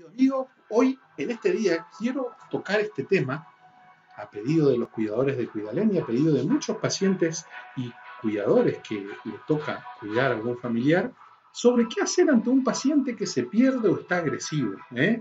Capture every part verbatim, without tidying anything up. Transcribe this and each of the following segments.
querido amigo. Hoy, en este día, quiero tocar este tema a pedido de los cuidadores de Cuidalén y a pedido de muchos pacientes y cuidadores que les toca cuidar a algún familiar, sobre qué hacer ante un paciente que se pierde o está agresivo. ¿eh?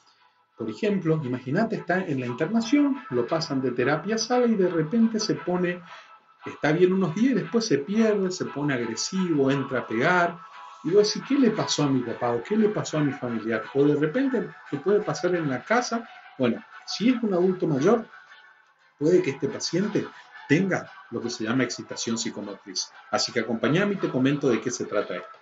Por ejemplo, imagínate, está en la internación, lo pasan de terapia a sala y de repente se pone, está bien unos días y después se pierde, se pone agresivo, entra a pegar. Y vos decís, ¿qué le pasó a mi papá o qué le pasó a mi familiar? O de repente te puede pasar en la casa. Bueno, si es un adulto mayor, puede que este paciente tenga lo que se llama excitación psicomotriz. Así que acompáñame y te comento de qué se trata esto.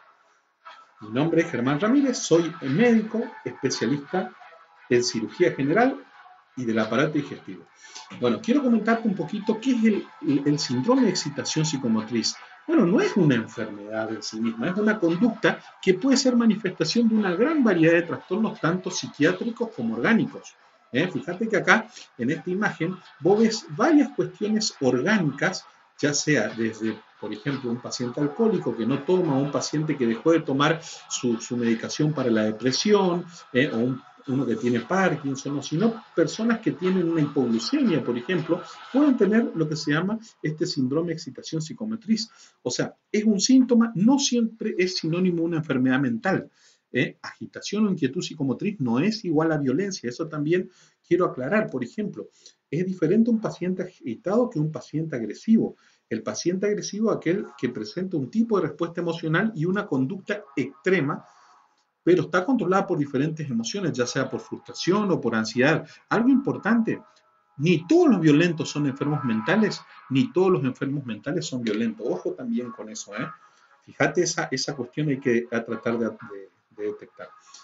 Mi nombre es Germán Ramírez, soy médico especialista en cirugía general y del aparato digestivo. Bueno, quiero comentarte un poquito qué es el, el, el síndrome de excitación psicomotriz. Bueno, no es una enfermedad en sí misma, es una conducta que puede ser manifestación de una gran variedad de trastornos, tanto psiquiátricos como orgánicos. ¿Eh? Fíjate que acá, en esta imagen, vos ves varias cuestiones orgánicas, ya sea desde, por ejemplo, un paciente alcohólico que no toma, o un paciente que dejó de tomar su, su medicación para la depresión, ¿eh? o un uno que tiene Parkinson, o sino personas que tienen una hipoglucemia, por ejemplo, pueden tener lo que se llama este síndrome de excitación psicomotriz. O sea, es un síntoma, no siempre es sinónimo de una enfermedad mental. ¿eh? Agitación o inquietud psicomotriz no es igual a violencia, eso también quiero aclarar. Por ejemplo, es diferente un paciente agitado que un paciente agresivo. El paciente agresivo es aquel que presenta un tipo de respuesta emocional y una conducta extrema, pero está controlada por diferentes emociones, ya sea por frustración o por ansiedad. Algo importante, ni todos los violentos son enfermos mentales, ni todos los enfermos mentales son violentos. Ojo también con eso, ¿eh? Fíjate, esa, esa cuestión hay que tratar de, de, de detectar.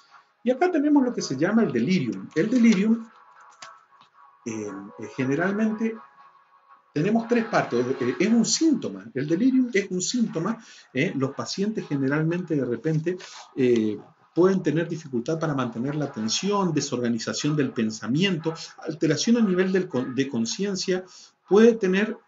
Y acá tenemos lo que se llama el delirium. El delirium, eh, generalmente, tenemos tres partes. Es un síntoma. El delirium es un síntoma. ¿eh? Los pacientes generalmente de repente eh, pueden tener dificultad para mantener la atención, desorganización del pensamiento, alteración a nivel del, de conciencia, puede tener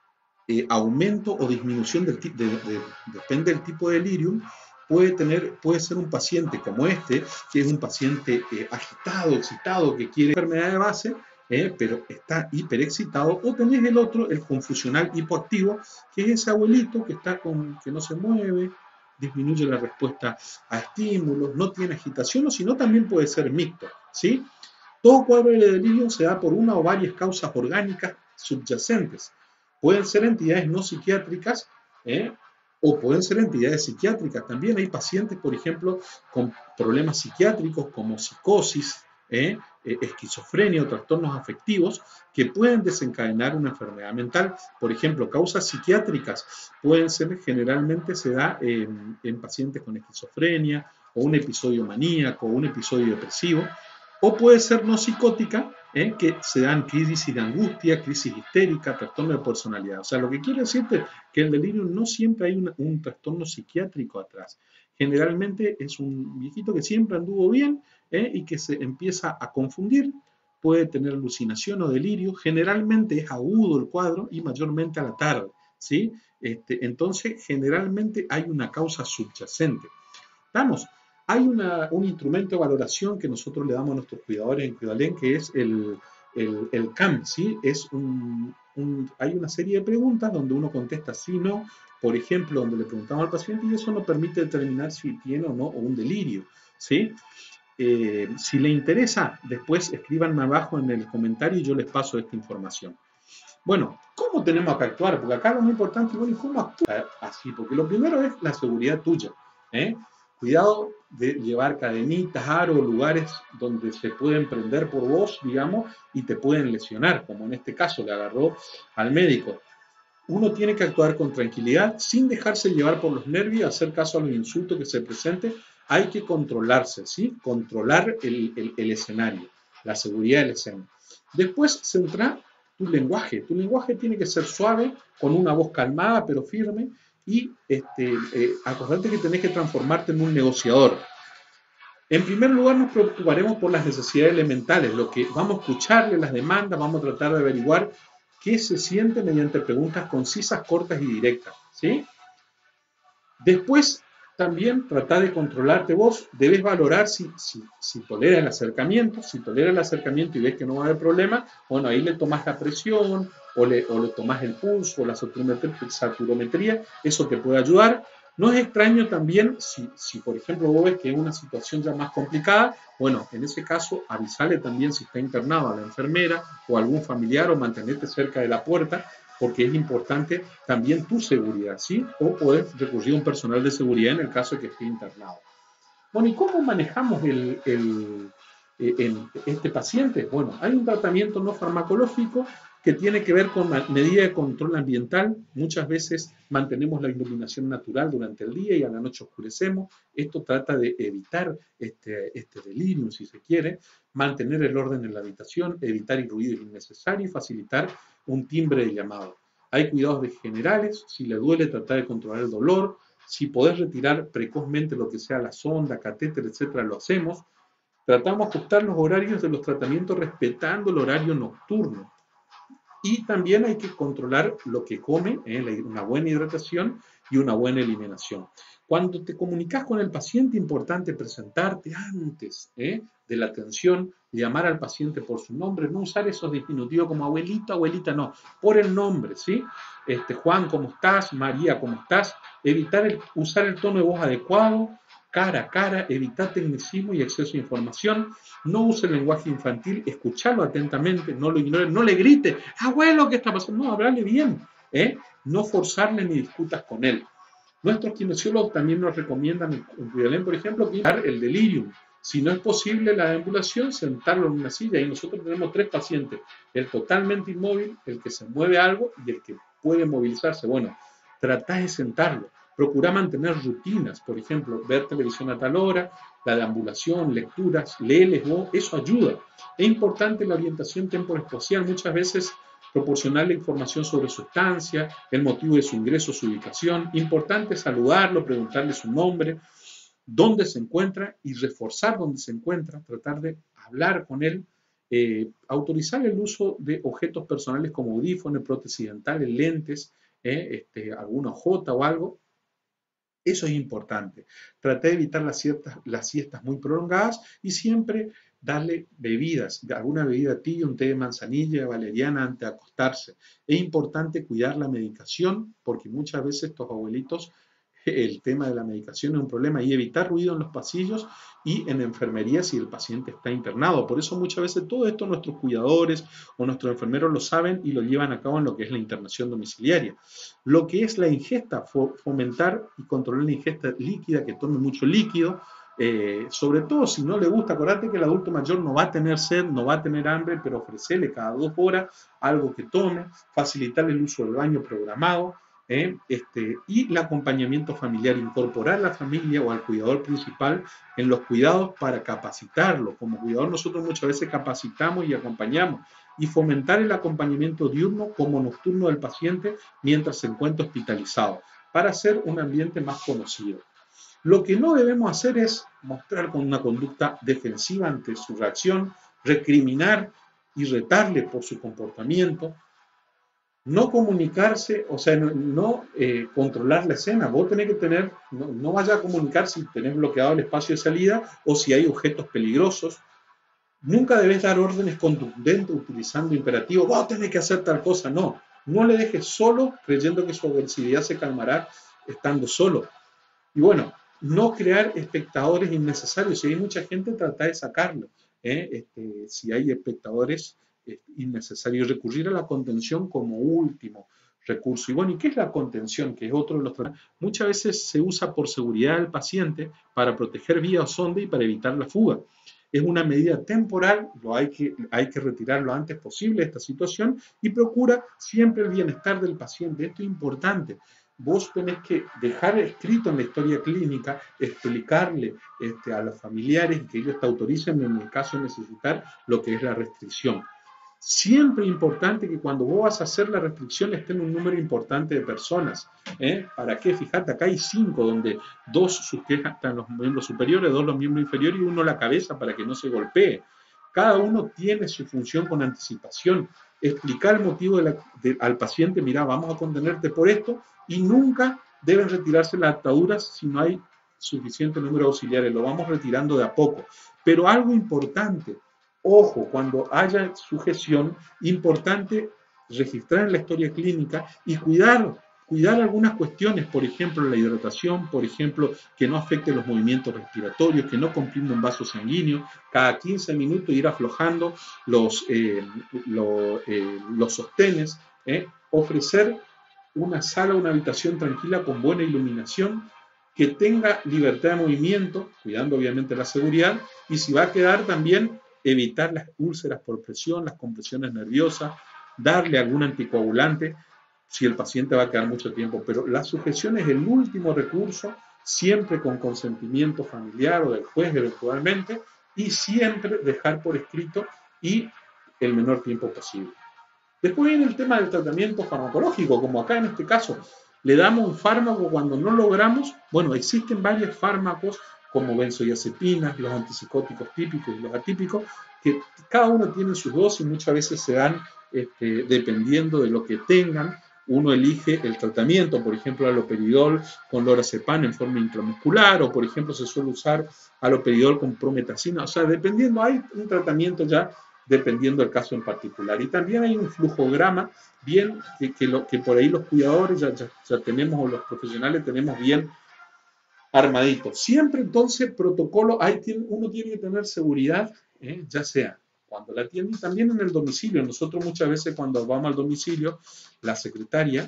eh, aumento o disminución del tipo, de, de, depende del tipo de delirium. Puede, tener, puede ser un paciente como este, que es un paciente eh, agitado, excitado, que quiere enfermedad de base, eh, pero está hiperexcitado, o tenés el otro, el confusional hipoactivo, que es ese abuelito que, está con, que no se mueve, disminuye la respuesta a estímulos, no tiene agitación, o si no también puede ser mixto, ¿sí? Todo cuadro de delirio se da por una o varias causas orgánicas subyacentes. Pueden ser entidades no psiquiátricas, ¿eh? o pueden ser entidades psiquiátricas. También hay pacientes, por ejemplo, con problemas psiquiátricos como psicosis, ¿eh? esquizofrenia o trastornos afectivos que pueden desencadenar una enfermedad mental. Por ejemplo, causas psiquiátricas pueden ser, generalmente se da en, en pacientes con esquizofrenia o un episodio maníaco o un episodio depresivo. O puede ser no psicótica, ¿eh? que se dan crisis de angustia, crisis histérica, trastorno de personalidad. O sea, lo que quiere decirte que el delirio no siempre hay una, un trastorno psiquiátrico atrás. Generalmente es un viejito que siempre anduvo bien ¿eh? y que se empieza a confundir, puede tener alucinación o delirio, generalmente es agudo el cuadro y mayormente a la tarde, ¿sí? Este, entonces, generalmente hay una causa subyacente. ¿Estamos? Hay una, un instrumento de valoración que nosotros le damos a nuestros cuidadores en Cuidalén, que es el, el, el C A M, ¿sí? Es un, un, hay una serie de preguntas donde uno contesta sí, no, por ejemplo, donde le preguntamos al paciente y eso nos permite determinar si tiene o no o un delirio, ¿sí? Eh, si le interesa, después escríbanme abajo en el comentario y yo les paso esta información. Bueno, ¿cómo tenemos que actuar? Porque acá lo más importante es cómo actuar así, porque lo primero es la seguridad tuya, ¿eh? Cuidado de llevar cadenitas, aros, lugares donde se pueden prender por vos, digamos, y te pueden lesionar, como en este caso le agarró al médico. Uno tiene que actuar con tranquilidad, sin dejarse llevar por los nervios, hacer caso a los insultos que se presenten. Hay que controlarse, ¿sí? Controlar el, el, el escenario, la seguridad del escenario. Después, centrar tu lenguaje. Tu lenguaje tiene que ser suave, con una voz calmada pero firme, y este, eh, acordate que tenés que transformarte en un negociador. En primer lugar, nos preocuparemos por las necesidades elementales, lo que vamos a escucharle, las demandas, vamos a tratar de averiguar qué se siente mediante preguntas concisas, cortas y directas, ¿sí? Después, También trata de controlarte vos, debes valorar si, si, si tolera el acercamiento, si tolera el acercamiento y ves que no va a haber problema, bueno, ahí le tomás la presión o le, o le tomás el pulso o la saturometría, eso te puede ayudar. No es extraño también si, si, por ejemplo, vos ves que es una situación ya más complicada, bueno, en ese caso avisale también si está internado a la enfermera o algún familiar o mantenerte cerca de la puerta, porque es importante también tu seguridad, ¿sí? O poder recurrir a un personal de seguridad en el caso de que esté internado. Bueno, ¿y cómo manejamos el, el, el, este paciente? Bueno, hay un tratamiento no farmacológico que tiene que ver con medida de control ambiental. Muchas veces mantenemos la iluminación natural durante el día y a la noche oscurecemos. Esto trata de evitar este, este delirium, si se quiere, mantener el orden en la habitación, evitar ruidos innecesarios y facilitar un timbre de llamado. Hay cuidados generales, si le duele, tratar de controlar el dolor. Si podés retirar precozmente lo que sea la sonda, catéter, etcétera, lo hacemos. Tratamos de ajustar los horarios de los tratamientos respetando el horario nocturno. Y también hay que controlar lo que come, ¿eh? Una buena hidratación y una buena eliminación. Cuando te comunicas con el paciente, importante presentarte antes ¿eh? de la atención, llamar al paciente por su nombre, no usar esos diminutivos como abuelito, abuelita, no, por el nombre, ¿sí? Este, Juan, ¿cómo estás? María, ¿cómo estás? Evitar el, usar el tono de voz adecuado, cara a cara, evitar tecnicismo y exceso de información, no use el lenguaje infantil, escucharlo atentamente, no lo ignore, no le grite, abuelo, ¿qué está pasando? No, hablarle bien, ¿eh? No forzarle ni discutas con él. Nuestros kinesiólogos también nos recomiendan en Cuidalén, por ejemplo, quitar el delirium. Si no es posible la deambulación, sentarlo en una silla. Y nosotros tenemos tres pacientes, el totalmente inmóvil, el que se mueve algo y el que puede movilizarse. Bueno, tratá de sentarlo. Procura mantener rutinas, por ejemplo, ver televisión a tal hora, la deambulación, lecturas, léeles vos, eso ayuda. Es importante la orientación temporespacial, muchas veces proporcionarle información sobre su estancia, el motivo de su ingreso, su ubicación. Importante saludarlo, preguntarle su nombre, dónde se encuentra y reforzar dónde se encuentra, tratar de hablar con él, eh, autorizar el uso de objetos personales como audífonos, prótesis dentales, lentes, eh, este, alguna jota o algo. Eso es importante. Traté de evitar las, ciertas, las siestas muy prolongadas y siempre darle bebidas, alguna bebida tibia, un té de manzanilla, valeriana antes de acostarse. Es importante cuidar la medicación porque muchas veces estos abuelitos, el tema de la medicación es un problema y evitar ruido en los pasillos y en enfermería si el paciente está internado. Por eso muchas veces todo esto nuestros cuidadores o nuestros enfermeros lo saben y lo llevan a cabo en lo que es la internación domiciliaria. Lo que es la ingesta, fomentar y controlar la ingesta líquida, que tome mucho líquido, eh, sobre todo si no le gusta, acordate que el adulto mayor no va a tener sed, no va a tener hambre, pero ofrecerle cada dos horas algo que tome, facilitar el uso del baño programado, ¿eh? Este, y el acompañamiento familiar, incorporar a la familia o al cuidador principal en los cuidados para capacitarlo. Como cuidador nosotros muchas veces capacitamos y acompañamos y fomentar el acompañamiento diurno como nocturno del paciente mientras se encuentra hospitalizado para hacer un ambiente más conocido. Lo que no debemos hacer es mostrar con una conducta defensiva ante su reacción, recriminar y retarle por su comportamiento, no comunicarse, o sea, no, no eh, controlar la escena. Vos tenés que tener, no, no vaya a comunicar si tenés bloqueado el espacio de salida o si hay objetos peligrosos. Nunca debes dar órdenes contundentes utilizando imperativos, vos tenés que hacer tal cosa. No, no le dejes solo creyendo que su agresividad se calmará estando solo. Y bueno, no crear espectadores innecesarios. Si hay mucha gente, trata de sacarlo. ¿eh? Este, si hay espectadores es innecesario recurrir a la contención como último recurso. Y bueno, ¿y qué es la contención? Que es otro de los tratamientos. Muchas veces se usa por seguridad del paciente para proteger vía o sonda y para evitar la fuga. Es una medida temporal, lo hay, que, hay que retirar lo antes posible esta situación y procura siempre el bienestar del paciente. Esto es importante. Vos tenés que dejar escrito en la historia clínica, explicarle este, a los familiares y que ellos te autoricen en el caso de necesitar lo que es la restricción. Siempre es importante que cuando vos vas a hacer la restricción estén un número importante de personas. ¿eh? ¿Para qué? Fíjate, acá hay cinco, donde dos sujetan los miembros superiores, dos los miembros inferiores y uno la cabeza para que no se golpee. Cada uno tiene su función con anticipación. Explicar el motivo de la, de, al paciente, mira, vamos a contenerte por esto, y nunca deben retirarse las ataduras si no hay suficiente número de auxiliares, lo vamos retirando de a poco. Pero algo importante, ojo, cuando haya sujeción, importante registrar en la historia clínica y cuidar, cuidar algunas cuestiones, por ejemplo, la hidratación, por ejemplo, que no afecte los movimientos respiratorios, que no comprima un vaso sanguíneo, cada quince minutos ir aflojando los, eh, lo, eh, los sostenes, eh, ofrecer una sala, una habitación tranquila con buena iluminación, que tenga libertad de movimiento, cuidando obviamente la seguridad, y si va a quedar también evitar las úlceras por presión, las compresiones nerviosas, darle algún anticoagulante si el paciente va a quedar mucho tiempo, pero la sujeción es el último recurso, siempre con consentimiento familiar o del juez eventualmente, y siempre dejar por escrito y el menor tiempo posible. Después viene el tema del tratamiento farmacológico, como acá en este caso, le damos un fármaco cuando no logramos, bueno, existen varios fármacos como benzodiazepinas, los antipsicóticos típicos y los atípicos, que cada uno tiene sus dosis, muchas veces se dan este, dependiendo de lo que tengan. Uno elige el tratamiento, por ejemplo, aloperidol con lorazepam en forma intramuscular, o por ejemplo se suele usar aloperidol con prometacina, o sea, dependiendo, hay un tratamiento ya dependiendo del caso en particular. Y también hay un flujograma bien, que, que, lo, que por ahí los cuidadores ya, ya, ya tenemos, o los profesionales tenemos bien armadito. Siempre entonces protocolo, hay, uno tiene que tener seguridad, ¿eh? Ya sea cuando la atiende y también en el domicilio. Nosotros muchas veces cuando vamos al domicilio, la secretaria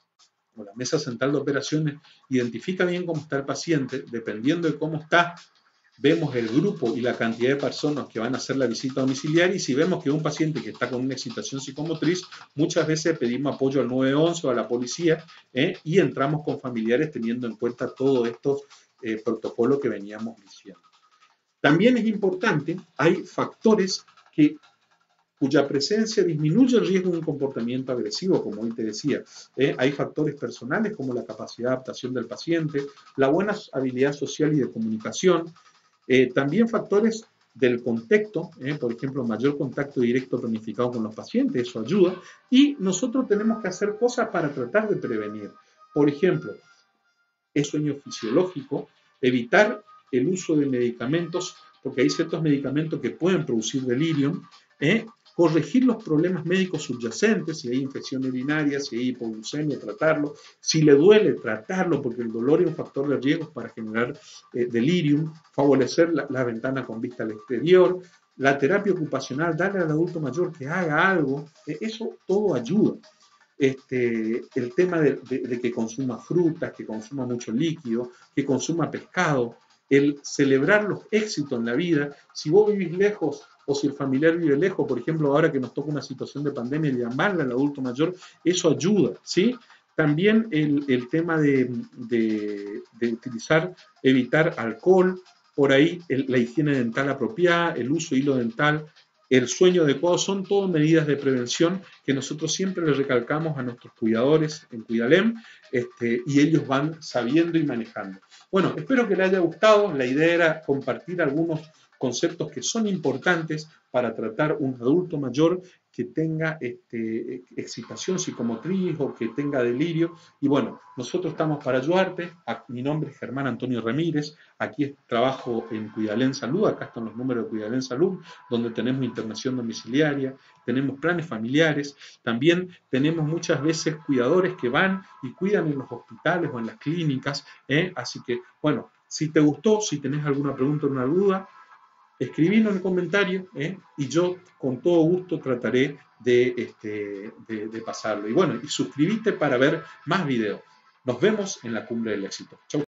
o la mesa central de operaciones identifica bien cómo está el paciente, dependiendo de cómo está, vemos el grupo y la cantidad de personas que van a hacer la visita domiciliaria, y si vemos que es un paciente que está con una excitación psicomotriz, muchas veces pedimos apoyo al nueve once o a la policía, ¿eh? Y entramos con familiares teniendo en cuenta todos estos eh, protocolos que veníamos diciendo. También es importante, hay factores que, cuya presencia disminuye el riesgo de un comportamiento agresivo, como hoy te decía. ¿eh? Hay factores personales como la capacidad de adaptación del paciente, la buena habilidad social y de comunicación, Eh, también factores del contexto, eh, por ejemplo, mayor contacto directo planificado con los pacientes, eso ayuda, y nosotros tenemos que hacer cosas para tratar de prevenir. Por ejemplo, el sueño fisiológico, evitar el uso de medicamentos, porque hay ciertos medicamentos que pueden producir delirium, eh, corregir los problemas médicos subyacentes, si hay infección urinaria, si hay hipoglucemia, tratarlo, si le duele, tratarlo, porque el dolor es un factor de riesgo para generar eh, delirium, favorecer la, la ventana con vista al exterior, la terapia ocupacional, darle al adulto mayor que haga algo, eh, eso todo ayuda. Este, el tema de, de, de que consuma frutas, que consuma mucho líquido, que consuma pescado, el celebrar los éxitos en la vida. Si vos vivís lejos o si el familiar vive lejos, por ejemplo, ahora que nos toca una situación de pandemia, llamarle al adulto mayor, eso ayuda, ¿sí? También el, el tema de, de, de utilizar, evitar alcohol, por ahí el, la higiene dental apropiada, el uso de hilo dental, el sueño adecuado, son todas medidas de prevención que nosotros siempre les recalcamos a nuestros cuidadores en Cuidalem, este, y ellos van sabiendo y manejando. Bueno, espero que les haya gustado. La idea era compartir algunos conceptos que son importantes para tratar un adulto mayor que tenga este, excitación psicomotriz o que tenga delirio. Y bueno, nosotros estamos para ayudarte. Mi nombre es Germán Antonio Ramírez. Aquí trabajo en Cuidalem Salud. Acá están los números de Cuidalem Salud, donde tenemos internación domiciliaria, tenemos planes familiares. También tenemos muchas veces cuidadores que van y cuidan en los hospitales o en las clínicas. ¿eh? Así que, bueno, si te gustó, si tenés alguna pregunta o una duda, escribilo en el comentario, ¿eh? Y yo con todo gusto trataré de, este, de, de pasarlo. Y bueno, y suscríbete para ver más videos. Nos vemos en la Cumbre del Éxito. Chau.